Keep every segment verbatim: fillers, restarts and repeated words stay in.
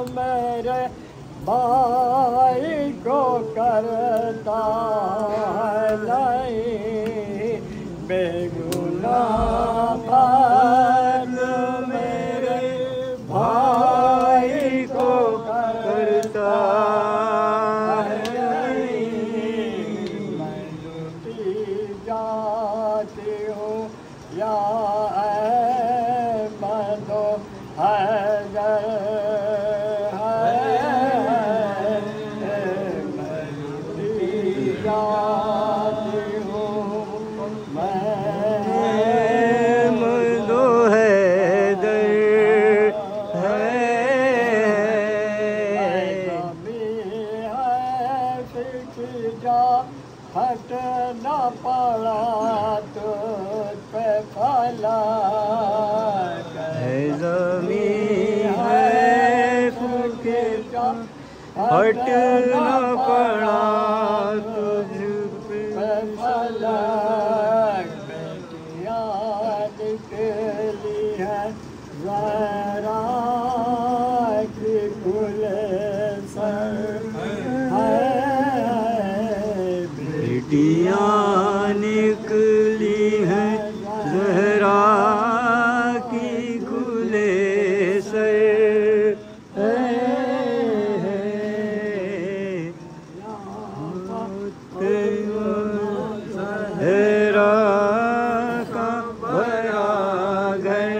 मेरे भाई को करता है नहीं बेगुनाह मेरे भाई को करता है नहीं मैं लुटी जाती हूँ या मनो हैदर हट न पड़ा तुझ पे फला ज़मीं है फूके जा हट न पड़ा तुझ पे फला बेटियाँ निकली है ज़रा की खुले सर बेटियाँ निकली हैं ज़हरा की खुले सर ज़हरा का बड़ा घर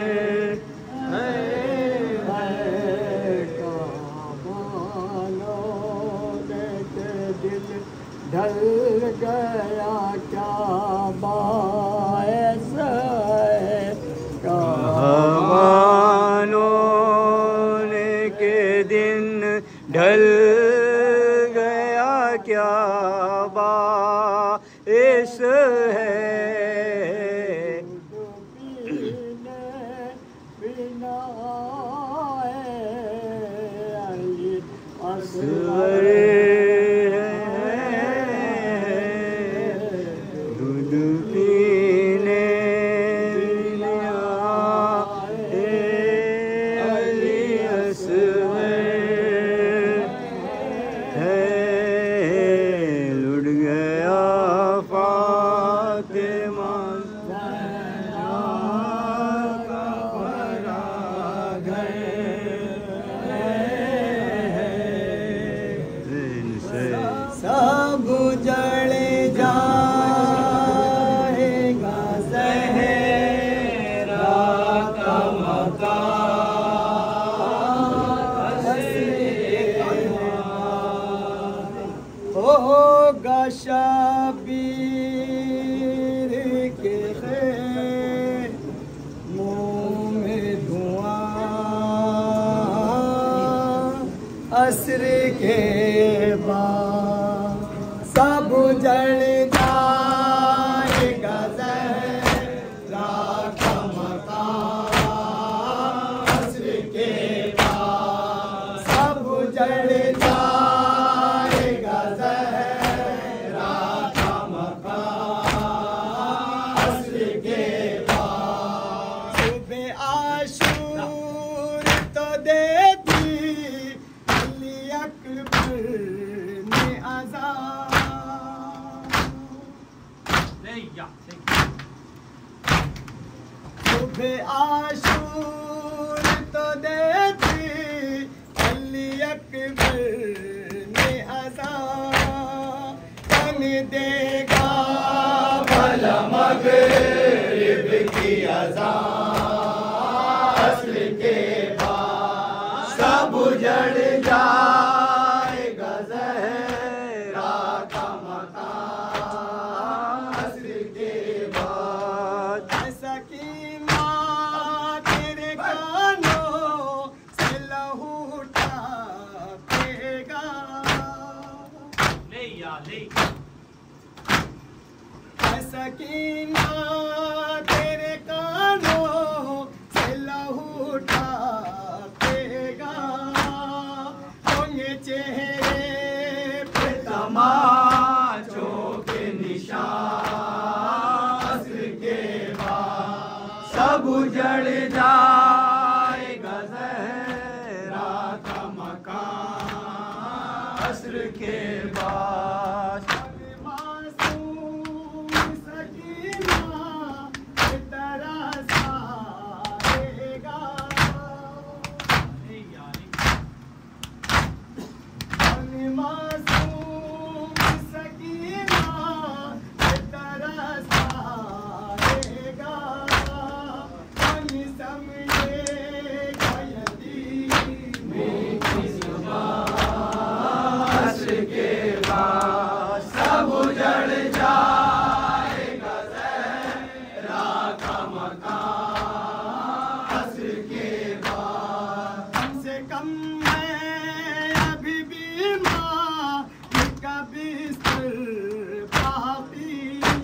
ढल गया क्या बायस है कहवानों के दिन ढल गया क्या बायस है बिना असवर सब जड़ जाएगा ज़हरा का मकान होगा शबीर के मुँह में धुआं असर के बाद सब जल जाएगा ज़हरा का मकान असर के बाद सब जल जाएगा ज़हरा का मकान असर के बाद सुबह आशूर तो देती अली अकबर ने आज़ाद सुबह आशूर तो देती अली अकबर ने आज़ाद कन देगा भला मगरिब की अज़ान असर के बाद सब उजड़ जाएगा ज़हरा का मकान असर के बाद सकीना तेरे कानों से लहू टापेगा ले या ले सकीना तेरे कानों से लहू टापेगा होंगे चेहरे पे तमाचों के निशान असर के बाद सब उजड़ जाएगा ज़हरा का मकान असर के बाद मासूम सकीना तेरा साएगा मासूम सकीना तेरा साएगा पानी समझेगा यदि मीठी जुबान असर के बाद सब उजड़ जाएगा ज़हरा का मकान असर के बाद कम से कम मैं अभी भी माँ का बिस्तर बाकी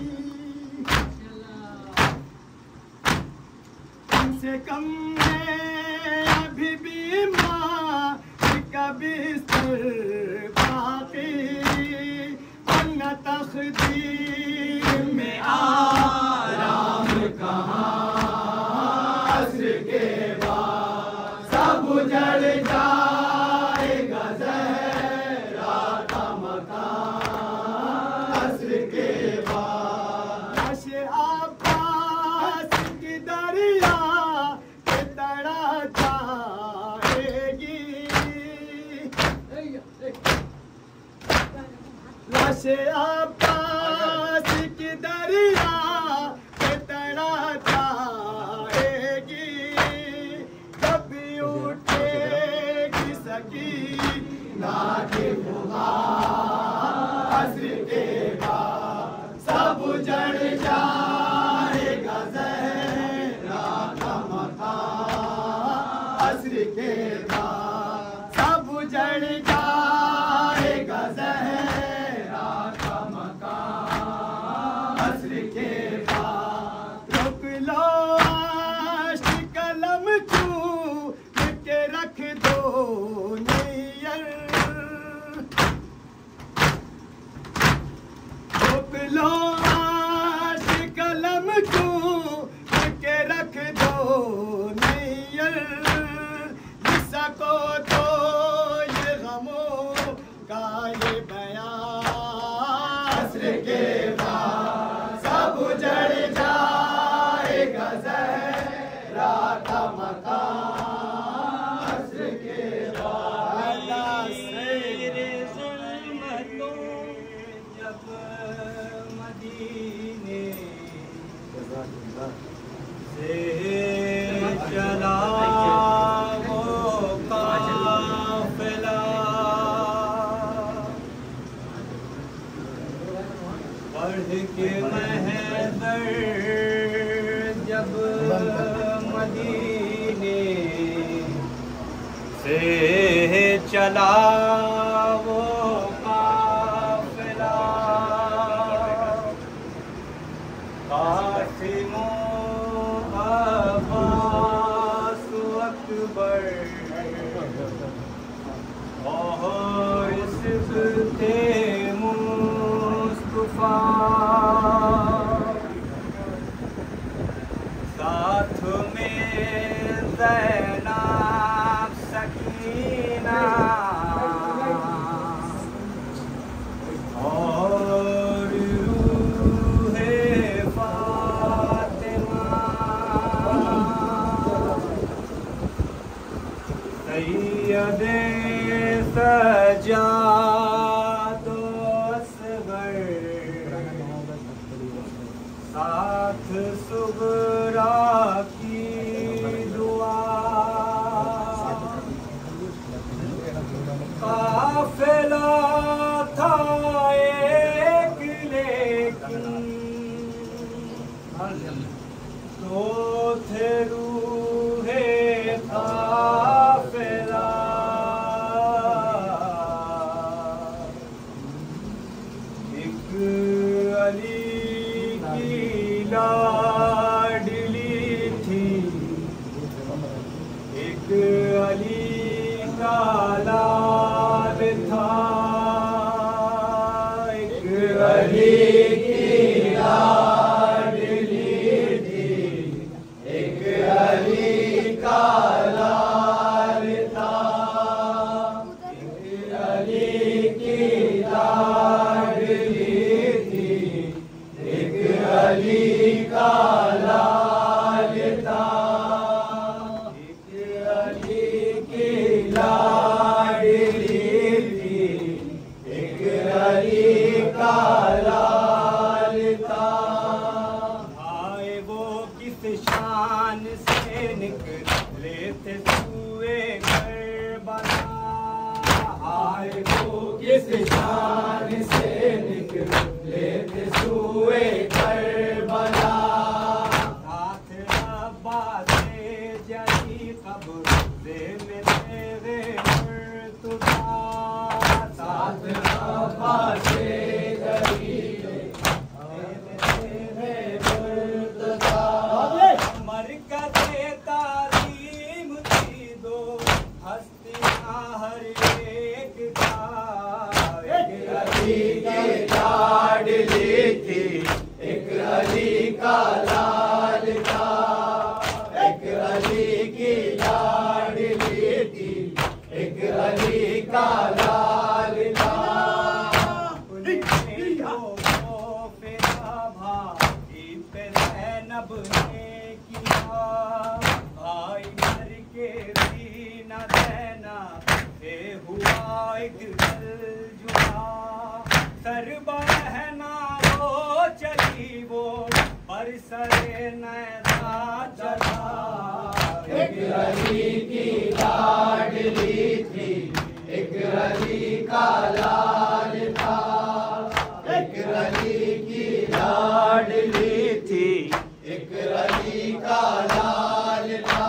कम से कम मैं अभी भी माँ का बिस्तर बाकी वरना तकदीर में आराम कहाँ असर के बाद सब उजड़ जाएगा ज़हरा का मकान असर के बाद नशे आबास की दरिया के तड़ा जाएगी नशे आबास की दरिया के तड़ा जाएगी जब भी उठेगी सकीना की फुहार असर के बाद सब उजड़ जाएगा ज़हरा का मकान असर के बाद सब उजड़ जाएगा ज़हरा का मकान असर के बाद रोक लो आशिक कलम छू के रख दो नैयर रोक लो आशिक कलम छू के रख दो नैयर सको तो ये गमों का ये बयान असर के बाद सब उजड़ जाएगा ज़हरा का मकान असर के बाद तेरे ज़ुल्मतों जब मदीने से चला वो काफ़िला बढ़ के महदर जब मदीने से चला वो काफ़िला कासिमो अब्बास अकबर और सिबते मुस्तफा साथ में ज़ैनब सकीना और रूहे फातिमा सैयदे सजादो असगर साथ सुगरा की दुआ काफिला था एक लेकिन दो थे रूहे काफिला एक अली की लाडली थी एक अली का लाल था एक अली की लाडली थी एक किस शान से निकले थे सुए करबला। साथ अब्बास से जली कब्र में तेरे मुर्तज़ा। साथ अब्बास से जली तेरे मुर्तज़ा। मरकज़े तालीम थी दो हस्तियाँ हर एक का। एक अली की लाडली थी, एक अली का लाल था। एक अली की लाडली थी, एक अली का लाल था। उन्हें लोगों पे भाई पे ज़ैनब ने किया। भाई मर के भी न देना ये हुआ एक जुआ। सर बहना वो चली वो पर सरे नैना चला। एक अली की लाडली थी, एक अली का लाल था। एक अली की लाडली थी, एक अली का लाल था।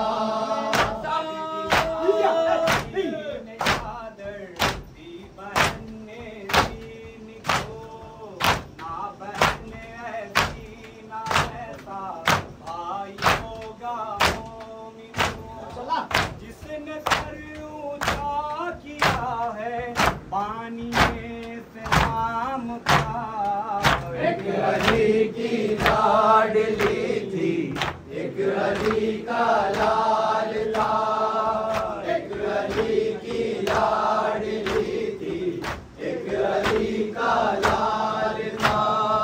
जिसने सर ऊंचा किया है पानी से नाम का। एक अली की लाडली थी, एक अली का लाल था। एक अली की लाडली थी, एक अली का लाल था।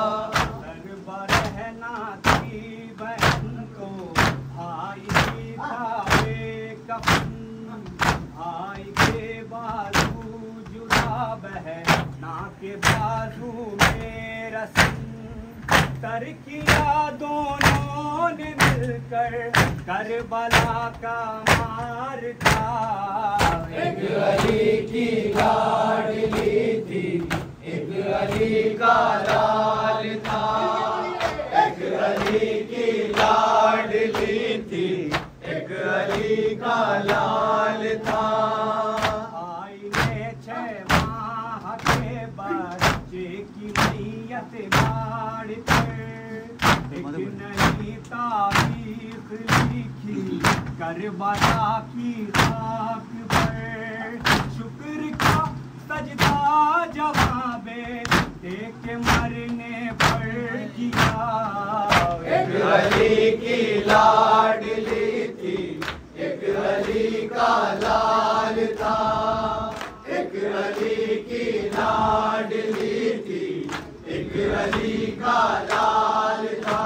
रहना थी बहन को भाई था कफन। भाई के बाजू जुदा बहना के बाजू में रस्म। कर किया दोनों ने मिलकर करबला का मार था। एक अली की लाडली थी, एक अली का लाल था। एक अली की लाडली थी, एक अली का लाल था। भाई ने छह माह के बच्चे की मैयत मार कर एक नई तारीख लिखी करबला की खाक पर। शुक्र का सजदा जवाबे दे के मरने पर किया। एक अली की लाडली थी, एक अली का लाल था। एक अली की लाडली थी, एक अली का लाल था।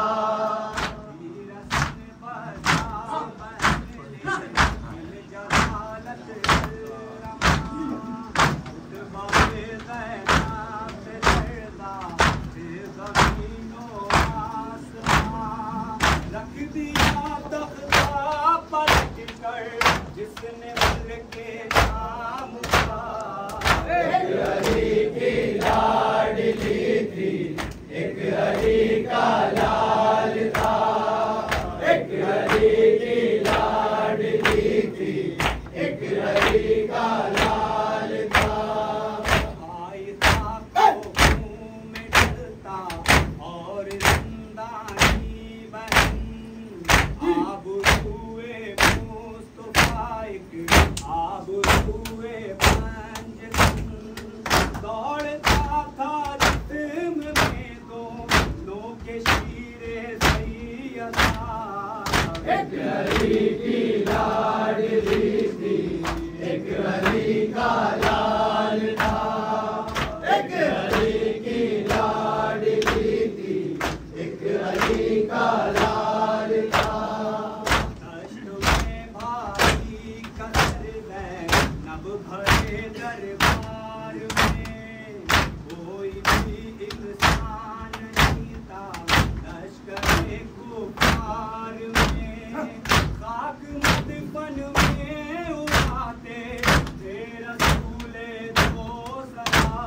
रख दिया तख्ता पलट कर जिसने मुल्क के नाम का। एक अली की लाडली थी, एक अली का लाल था। एक अली की लाडली थी, एक अली का लाल था। भाई था को मुंह में डलता और जिंदानी बहन। आब हुए मुस्तफा एक आब हुए पंजतन। दौड़ता था जिस्म में दोनों के शीरे सैयदा। एक अली की लाडली थी, एक अली का लाल था। एक अली की लाडली थी, एक अली का लाल था। दश्त में भारी कसर ज़ैनब भरे दरबार में। कोई भी इंसान नहीं था लश्कर कुफार में। खाक मदफन में उड़ाते थे रसूले दो सदा।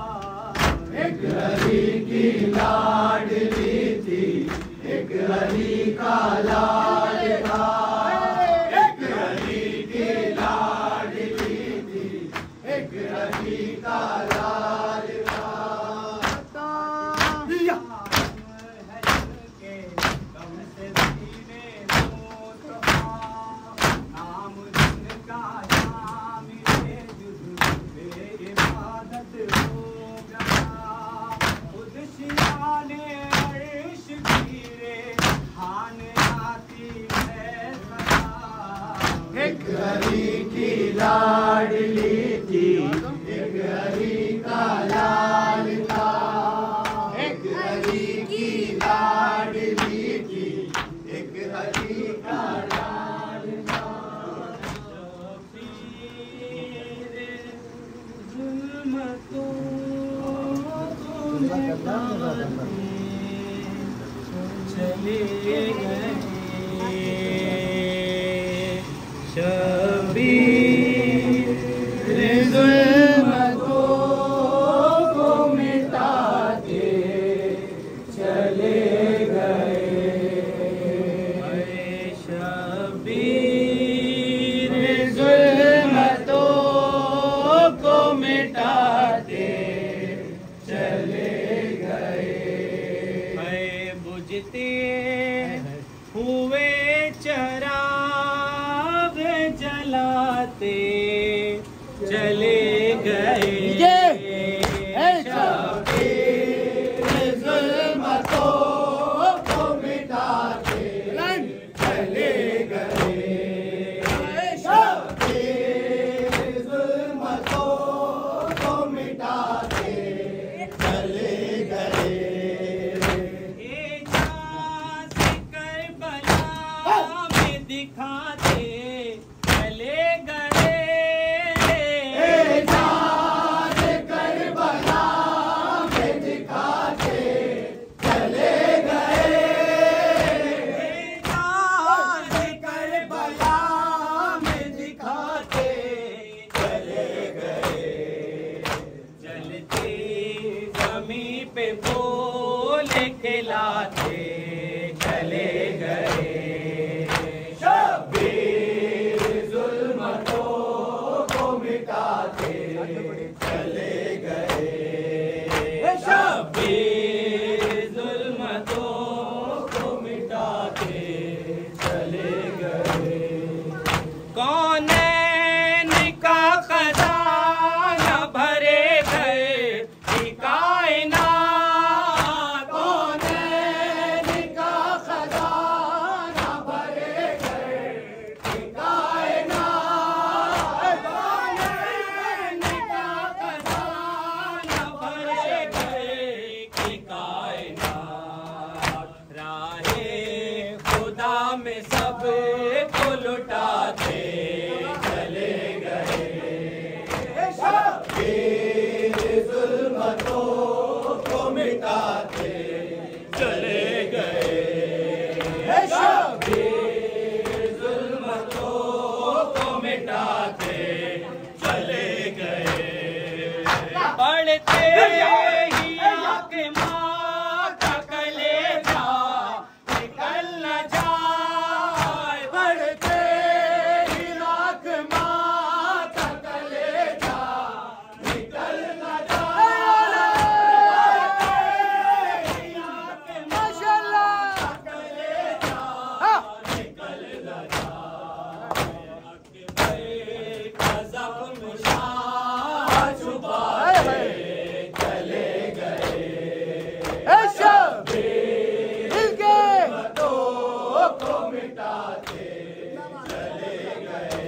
हरि की लाडली थी, एक हरि का लाल था। एक हरि की लाडली थी, एक हरि का लाल था। एक हरि की लाडली थी, एक हरि का लाल था। एक हरि की लाडली थी, एक हरि का लाल था। चले गए शबीर ज़ुल्मतों को मिटाते चले गए। शबीर ज़ुल्मतों को मिटाते चले गए। बुझते हुए चराग जलाते चले गए। शबीर ज़ुल्मतों को मिटाते चले गए। शबीर ज़ुल्मतों को मिटाते चले गए। दिखाते चले गए। एजाज़ करबला में दिखाते चले गए। एजाज़ करबला में दिखाते चले गए। चलते ज़मीं पे बोल खिलाते चले गए। शबीर ज़ुल्मतों को मिटाते चले गए। शबीर ज़ुल्मतों को मिटाते चले गए। कौनैन का खजाना भरे गए कायनात। कौनैन का खजाना भरे गए कायनात। कौनैन का खजाना भरे गए कि कायनात। राहे खुदा में सब को लुटाते चले गए। शबीर ज़ुल्मतों को मिटाते चले गए। शबीर ज़ुल्मतों को मिटाते चले गए। पढ़ते ही आके माँ का कलेजा निकल न जाए। बढ़ते ही लाख माँ का कलेजा निकल न जाए। माशाअल्लाह कलेजा निकल न जाए। जख्म छुपाते चले गए। शबीर ज़ुल्मतों को मिटाते चले गए।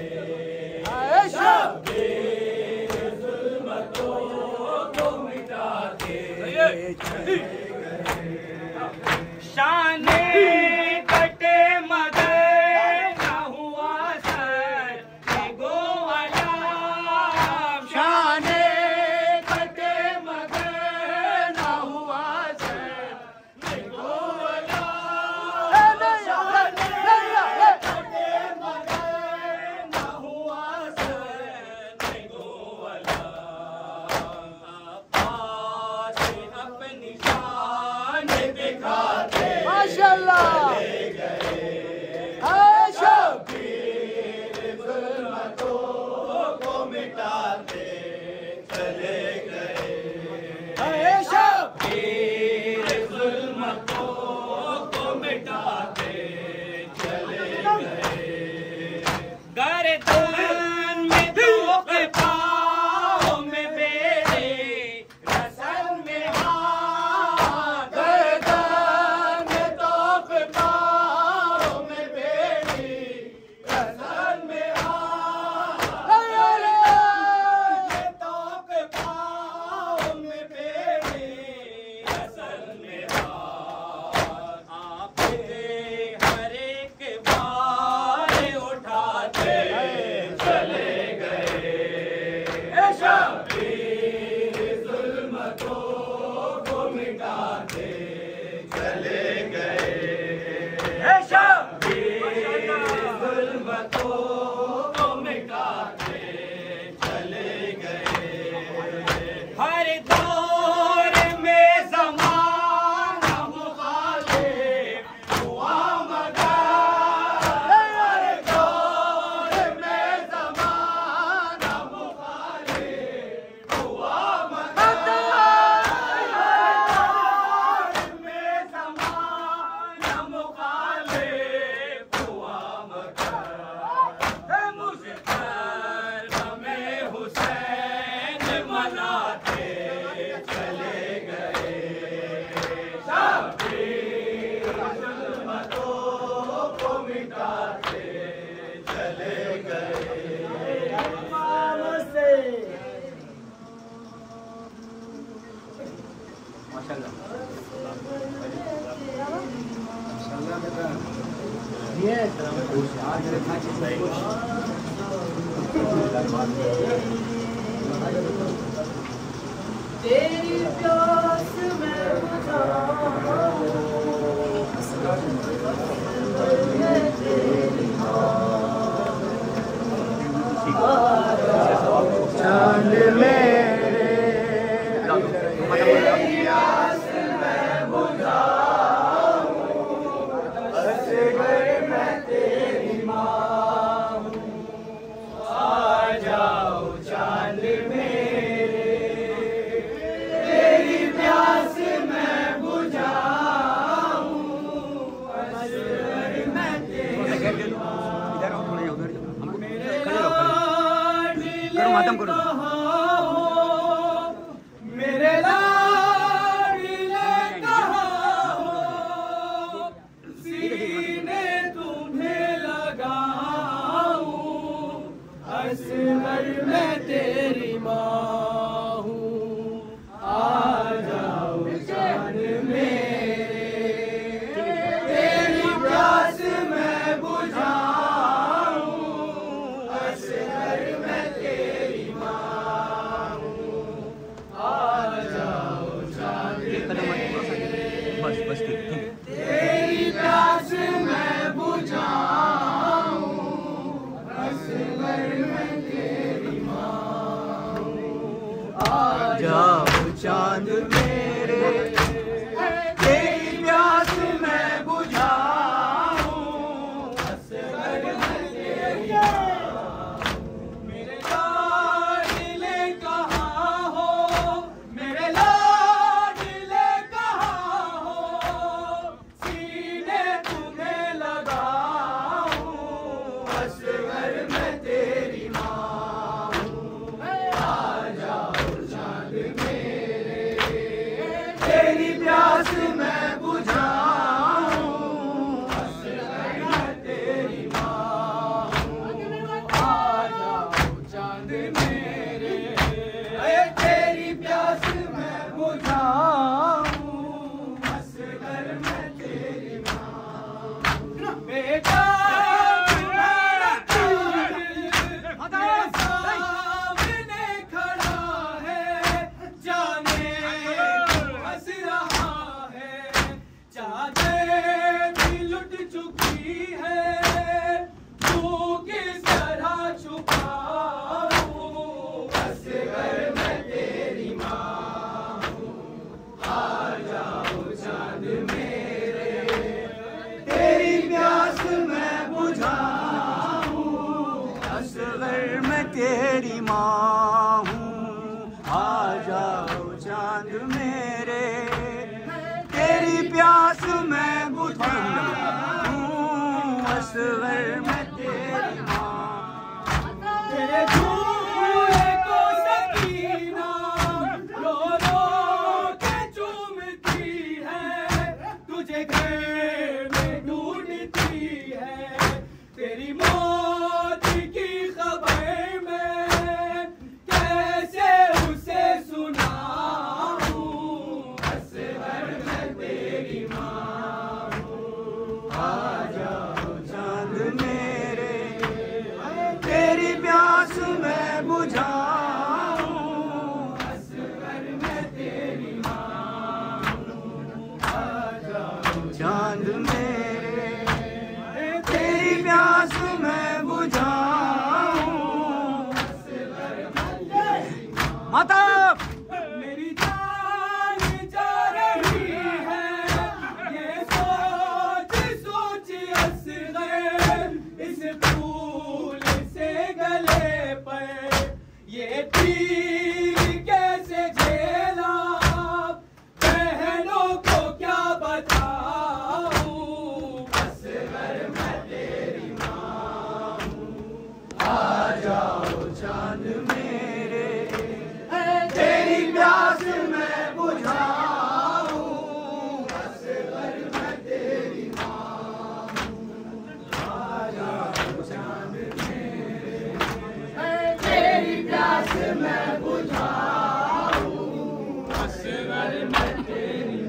शबीर ज़ुल्मतों को मिटाते चले गए। शाने कटे मगर न हुआ सर गो वाला। शाने कटे मगर न हुआ सर गो वाला। शाने कटे मगर न हुआ सर गो वाला। आपास अपनी शबीर ज़ुल्मतों को मिटाते चले गए। गर्दन में तोप पाँव में बेड़े, रसल में हाथ। गर्दन में तोप पाँव में बेड़ी, रसल में हाथ। तोप पाँव में बेड़ी, रसल में हाथ। आपे हर एक बार उठाते चले गए। शबीर ज़ुल्मतों को मिटाते चले गए। शबीर ज़ुल्मतों को मिटाते चले गए। हर दौर में ज़माना मुखालिफ हुआ मगर। हर दौर में ज़माना मुखालिफ हुआ मगर। में ज़माना मुखालिफ हुआ मगर। मुझ पर हमें हुसैन मनाते चले गए। शबीर ज़ुल्मतों को मिटाते चले गए। तेरी प्यास मैं बुझाऊं, मैं तेरी चांद मेरे तेरी आस मैं बुझाऊं, असगर मैं तेरी माँ हूँ। आ जाओ चांद मेरे, तेरी प्यास मैं बुझाऊं, असगर मैं तेरी मेरे लाडले कहाँ हो, सीने तुम्हें लगाऊं, असगर मैं तेरी माँ हूँ। आ जाओ जान मेरे, तेरी प्यास मैं बुझाऊं, असगर मैं तेरी माँ हूँ। आ जाओ जान मेरे, बस बस ठीक ठीक तेरी प्यास मैं बुझाऊं, असगर मैं तेरी माँ हूँ। आ जाओ चांद मेरे, तेरी प्यास मैं बुझाऊं, असगर मैं तेरी माँ हूँ। मेरे लाडले कहाँ हो, मेरे लाडले कहाँ हो, सीने तुम्हें लगाऊं, असगर मैं तेरी माँ हूँ। आ जाओ चांद मेरे, तेरी प्यास मैं बुझाऊं, असगर मैं तेरी माँ हूँ। आ जाओ चांद मेरे, तेरी प्यास मैं बुझाऊं, असगर मैं तेरी माँ हूँ। बेटा तुम्हारा मेरे सामने खड़ा है, जाने क्यों हंस रहा है। चादर भी लुट चुकी है, तू किस तरह छुपाऊं, असगर मैं तेरी माँ हूँ। आ जाओ चांद मेरे, तेरी प्यास मैं बुझाऊं, असगर मैं तेरी माँ हूँ। आ जाओ चांद मेरे तेरी प्यास मैं बुझाऊं असगर में तेरी माँ तेरे झूले को सकीना रो रो के चूमती है तुझे घर में ढूंढती है तेरी मौत की खबर में कैसे उसे सुनाऊं असगर में तेरी माँ आ जाओ चांद मेरे तेरी प्यास मैं बुझाऊं असगर में तेरी माँ चांद मेरे तेरी प्यास मैं बुझाऊं माता मेरी जान जा रही है ये सोच सोच असगर इस फूल से गले पर ये पीर कैसे झेला बहनों को क्या बताऊं असगर मैं तेरी माँ हूँ आ जाओ चांद मेरे तेरी प्यास मैं बुझाऊं असगर मैं तेरी माँ चांद मेरे तेरी प्यास मैं बुझाऊं असगर मैं तेरी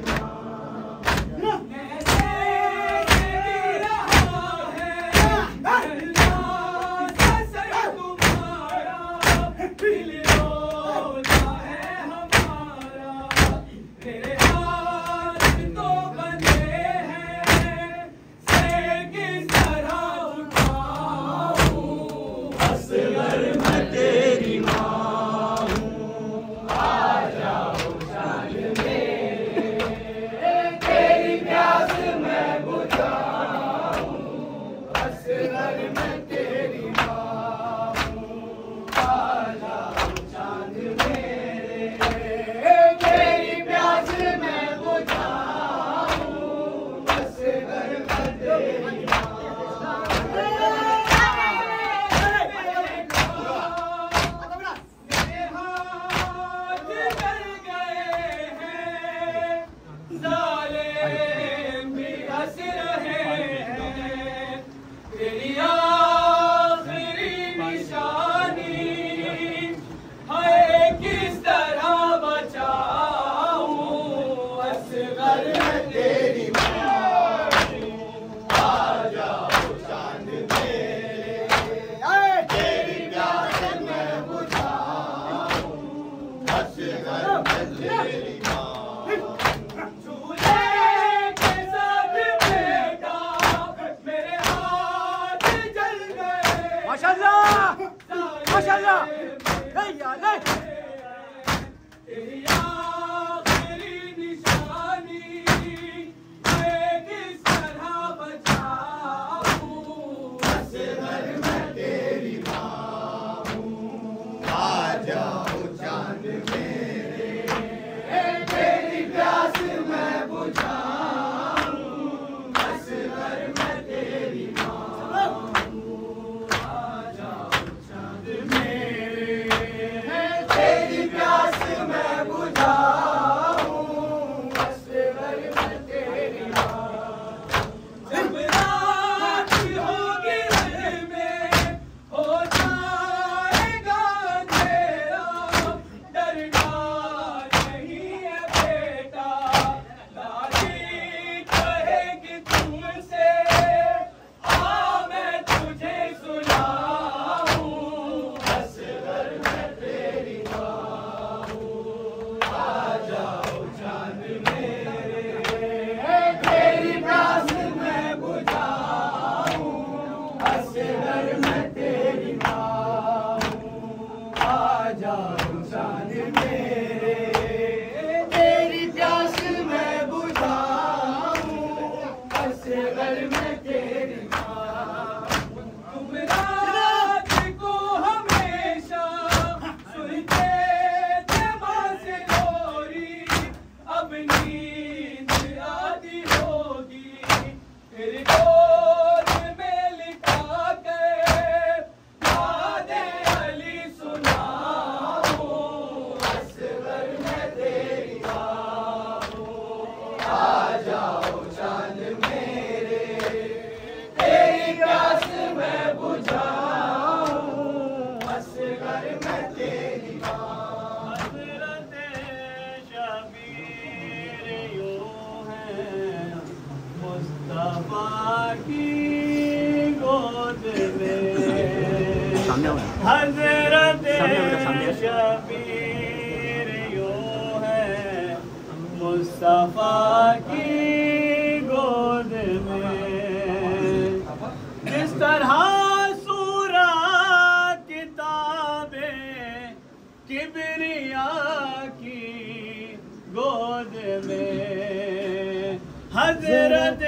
माशाल्लाह तेरी आखिरी निशानी मैं किस तरह बचाऊं असगर मैं तेरी माँ हूँ आ जाओ चांद मेरे तेरी प्यास मैं बुझाऊं असगर मैं तेरी माँ हूँ आ जाओ चांद मेरे तेरी प्यास मैं बुझाऊं असगर मैं तेरी माँ जब रात होगी घर में हो जाएगा अंधेरा डरना नहीं है बेटा दादी कहेगी तुमसे आ मैं तुझे सुनाऊं असगर मैं तेरी माँ हूँ आ जाओ चांद मेरे तेरी प्यास मैं बुझाऊं असगर मैं तेरी माँ हूँ आ जाओ चांद मेरे तेरी प्यास मैं बुझाऊं असगर मैं तेरी माँ तुम रात को हमेशा सुनते थे माँ से लोरी हजरत शबीर यूं है मुस्तफा की गोद में, जिस तरह सूरा किताबे किबरिया की गोद में। हजरत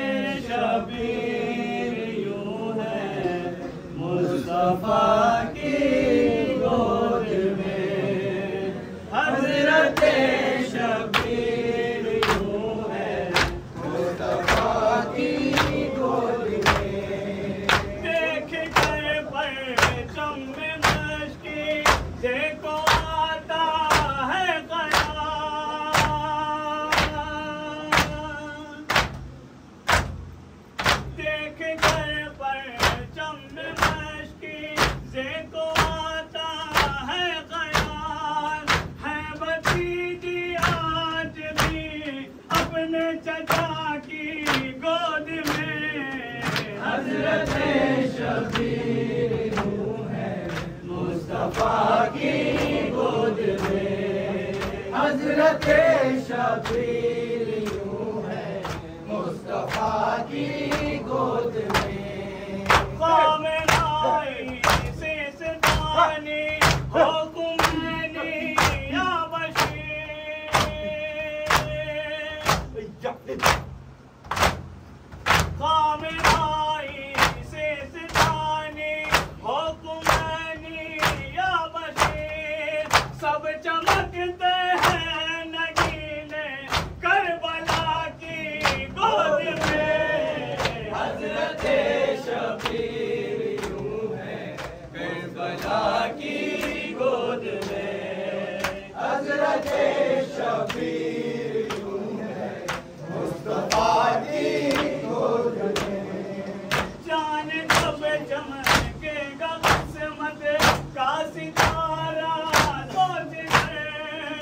शबीर यूं है मुस्तफा की गोद में। हजरत शबीर यूं है मुस्तफा की गोद में। देख कर परचम में मस्की देखो आता है क़याम। देख कर परचम में मस्की देखो आता है क़याम। है भतीजी आज भी अपने चचा की गोद में। हजरत शबीर यूं है मुस्तफा की गोद में। हजरत शबीर यूं है मुस्तफा की गोद में। क़ौम आई से सतानी हुक्मैनी या बशीर। क़ौम आई से सतानी हुक्मैनी या बशीर। सब चमकते हैं नगीने करबला की गोद में। हजरत शबीर यूं है करबला की गोद में। हजरत शबीर यूं है मुस्तफा की गोद में। जान कब चमकेगा किस्मत का सितारा सोच कर।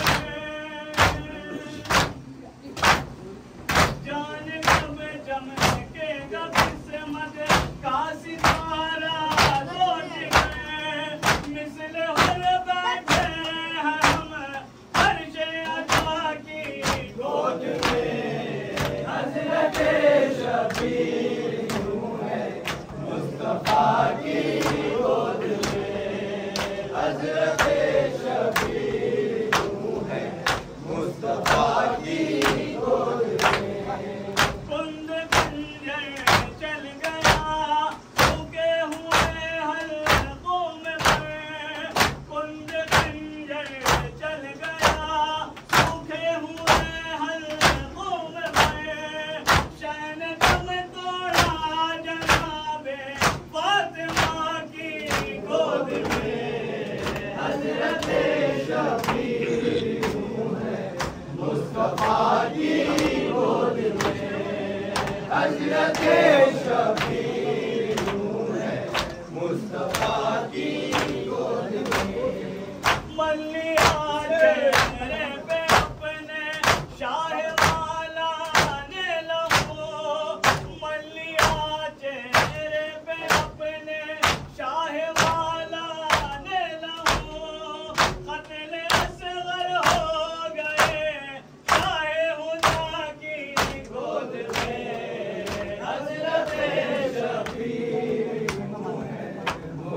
जान कब चमकेगा किस्मत का सितारा सोच कर। मिसल हर बैठे हैं हम अर्शे अता की गोद में। हजरत शबीर यूं है मुस्तफा की गोद में। हजरत शबीर यूं है मुस्तफा की गोद में। कुंद खंजर चल गया सूखे हुए हलकों में मैं। कुंद खंजर चल गया सूखे हुए हलकों में मैं। शैन दम तोड़ा जनाबे फातिमा की गोद में। हजरत शबीर यूं है मुस्तफा की गोद में। हजरत शबीर यूं है मुस्तफा की गोद में। मल्लिया चेहरे पे अपने शाह वाला ने लहो। मल्लिया चेहरे पे अपने शाह वाला ने लहो। क़त्ल असग़र हो गए शाहे हुदा की गोद में। हजरत शबीर यूं है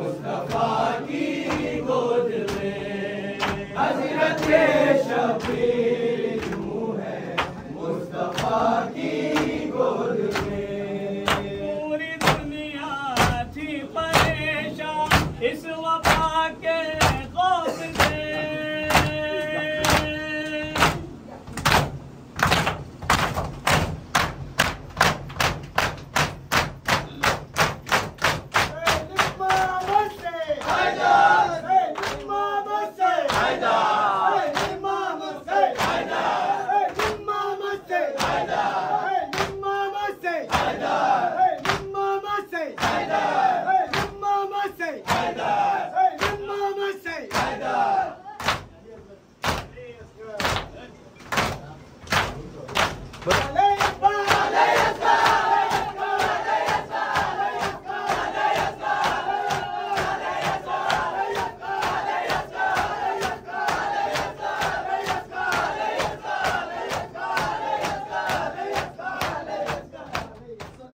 मुस्तफा की गोद में। हजरत शबीर